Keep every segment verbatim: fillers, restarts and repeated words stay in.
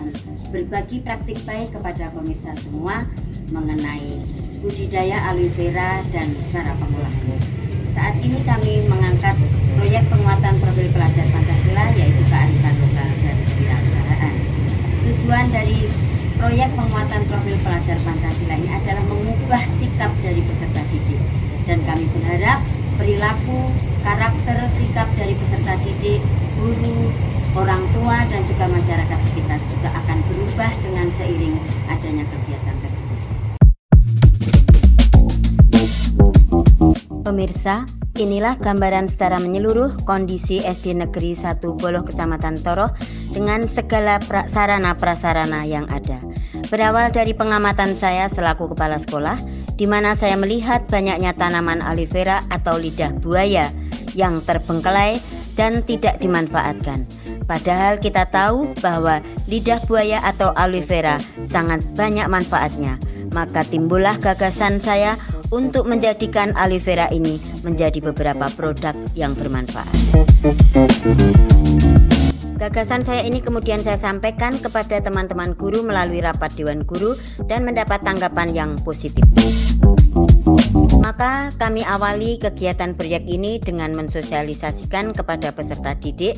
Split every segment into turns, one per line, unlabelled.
akan berbagi praktik baik kepada pemirsa semua mengenai budidaya aloe vera dan cara pengolahannya. Saat ini kami mengangkat proyek penguatan profil pelajar Pancasila, yaitu kearifan lokal dan kewirausahaan. Tujuan dari proyek penguatan profil pelajar Pancasila ini adalah mengubah sikap dari peserta didik, dan kami berharap perilaku, karakter, sikap dari peserta didik, guru, orang tua, dan juga masyarakat sekitar juga akan berubah dengan seiring adanya kegiatan tersebut.
Pemirsa, inilah gambaran secara menyeluruh kondisi S D Negeri satu Boloh Kecamatan Toroh dengan segala pra sarana prasarana yang ada. Berawal dari pengamatan saya selaku kepala sekolah, di mana saya melihat banyaknya tanaman aloe vera atau lidah buaya yang terbengkelai dan tidak dimanfaatkan. Padahal kita tahu bahwa lidah buaya atau aloe vera sangat banyak manfaatnya. Maka timbullah gagasan saya untuk menjadikan aloe vera ini menjadi beberapa produk yang bermanfaat. Gagasan saya ini kemudian saya sampaikan kepada teman-teman guru melalui rapat Dewan Guru dan mendapat tanggapan yang positif. Maka kami awali kegiatan proyek ini dengan mensosialisasikan kepada peserta didik.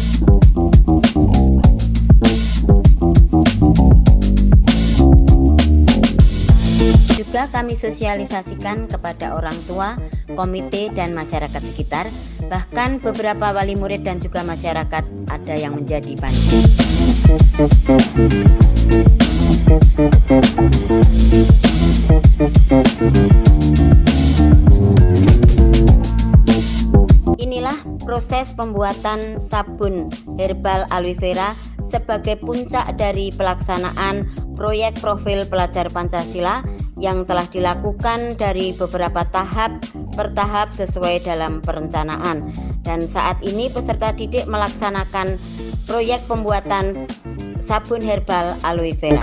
Juga kami sosialisasikan kepada orang tua, komite, dan masyarakat sekitar. Bahkan beberapa wali murid dan juga masyarakat ada yang menjadi panitia. Inilah proses pembuatan sabun herbal aloe vera sebagai puncak dari pelaksanaan proyek profil pelajar Pancasila yang telah dilakukan dari beberapa tahap per tahap sesuai dalam perencanaan. Dan saat ini peserta didik melaksanakan proyek pembuatan sabun herbal aloe vera.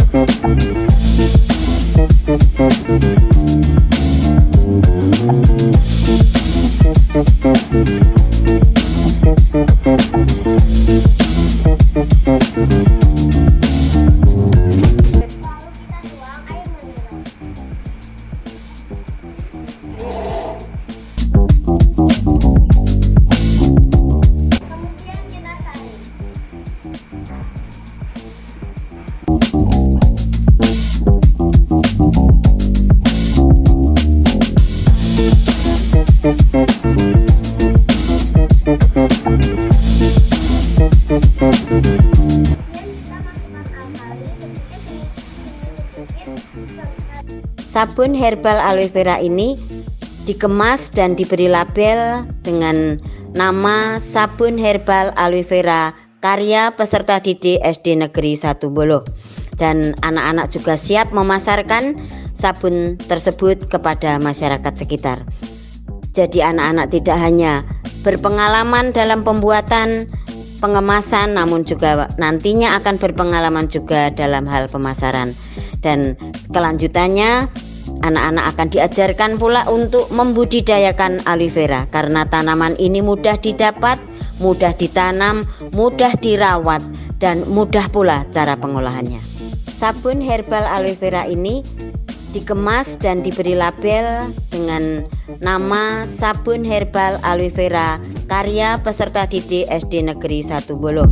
Sabun herbal aloe vera ini dikemas dan diberi label dengan nama sabun herbal aloe vera karya peserta didik S D Negeri satu Boloh, dan anak-anak juga siap memasarkan sabun tersebut kepada masyarakat sekitar. Jadi anak-anak tidak hanya berpengalaman dalam pembuatan pengemasan, namun juga nantinya akan berpengalaman juga dalam hal pemasaran. Dan kelanjutannya anak-anak akan diajarkan pula untuk membudidayakan aloe vera, karena tanaman ini mudah didapat, mudah ditanam, mudah dirawat, dan mudah pula cara pengolahannya. Sabun herbal aloe vera ini dikemas dan diberi label dengan nama sabun herbal aloe vera karya peserta didik S D Negeri satu Boloh.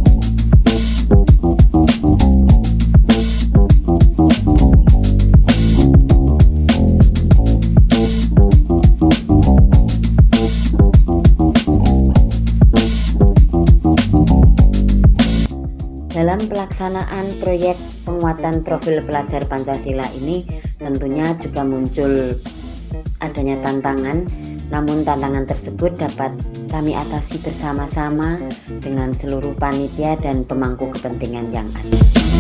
Dalam pelaksanaan proyek penguatan profil pelajar Pancasila ini tentunya juga muncul adanya tantangan, namun tantangan tersebut dapat kami atasi bersama-sama dengan seluruh panitia dan pemangku kepentingan yang ada.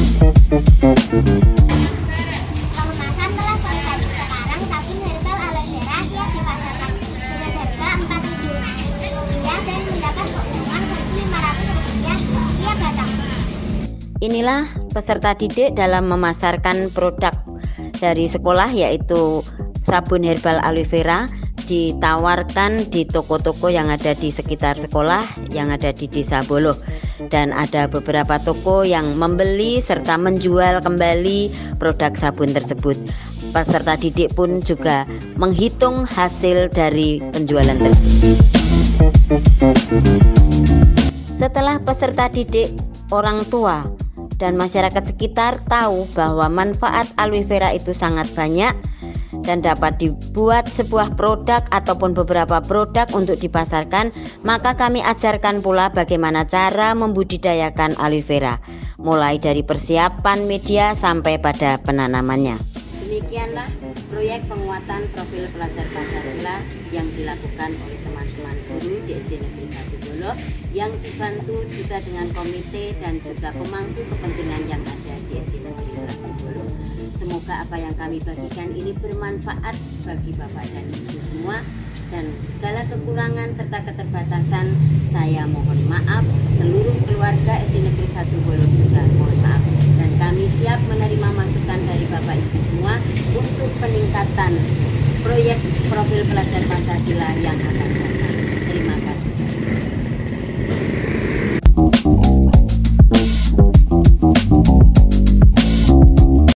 Pengemasan telah selesai. Sekarang sabun herbal aloe vera siap dipasarkan dengan harga empat ribu rupiah dan mendapat keuntungan seribu lima ratus rupiah setiap batang.
Inilah peserta didik dalam memasarkan produk dari sekolah, yaitu sabun herbal aloe vera ditawarkan di toko-toko yang ada di sekitar sekolah yang ada di Desa Boloh. dan ada beberapa toko yang membeli serta menjual kembali produk sabun tersebut. Peserta didik pun juga menghitung hasil dari penjualan tersebut. Setelah peserta didik, orang tua dan masyarakat sekitar tahu bahwa manfaat aloe vera itu sangat banyak dan dapat dibuat sebuah produk ataupun beberapa produk untuk dipasarkan, maka kami ajarkan pula bagaimana cara membudidayakan aloe vera, mulai dari persiapan media sampai pada penanamannya.
Demikianlah proyek penguatan profil pelajar Pancasila yang dilakukan oleh teman-teman guru di S D Negeri satu Bolo, yang dibantu juga dengan komite dan juga pemangku kepentingan yang ada di S D Negeri satu Bolo. Semoga apa yang kami bagikan ini bermanfaat bagi Bapak dan Ibu semua, dan segala kekurangan serta keterbatasan saya mohon maaf. Seluruh keluarga S D Negeri satu Bolo juga mohon maaf.